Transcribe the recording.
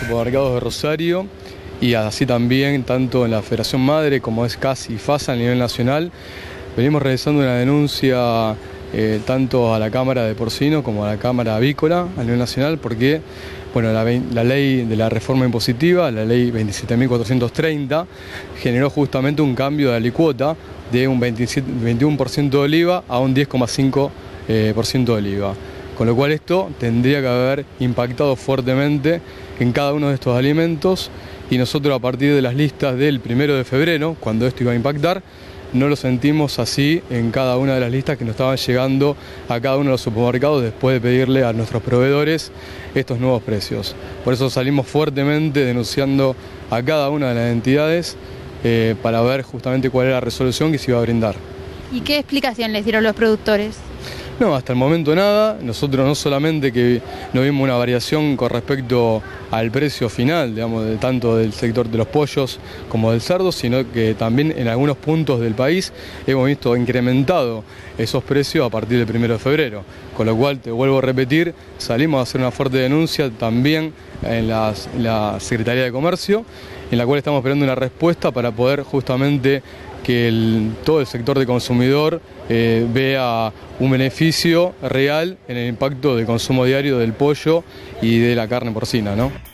supermercados de Rosario y así también tanto en la Federación Madre como es CAS y FASA a nivel nacional. Venimos realizando una denuncia tanto a la Cámara de Porcino como a la Cámara Avícola a nivel nacional porque bueno, la ley de la reforma impositiva, la ley 27.430, generó justamente un cambio de alicuota de un 21% del IVA a un 10,5% del IVA. Con lo cual esto tendría que haber impactado fuertemente en cada uno de estos alimentos y nosotros a partir de las listas del 1 de febrero, cuando esto iba a impactar, no lo sentimos así en cada una de las listas que nos estaban llegando a cada uno de los supermercados después de pedirle a nuestros proveedores estos nuevos precios. Por eso salimos fuertemente denunciando a cada una de las entidades para ver justamente cuál era la resolución que se iba a brindar. ¿Y qué explicación les dieron los productores? No, hasta el momento nada. Nosotros no solamente que no vimos una variación con respecto al precio final, digamos, tanto del sector de los pollos como del cerdo, sino que también en algunos puntos del país hemos visto incrementado esos precios a partir del 1 de febrero. Con lo cual, te vuelvo a repetir, salimos a hacer una fuerte denuncia también en la Secretaría de Comercio, en la cual estamos esperando una respuesta para poder justamente que todo el sector de consumidor vea un beneficio real en el impacto del consumo diario del pollo y de la carne porcina, ¿no?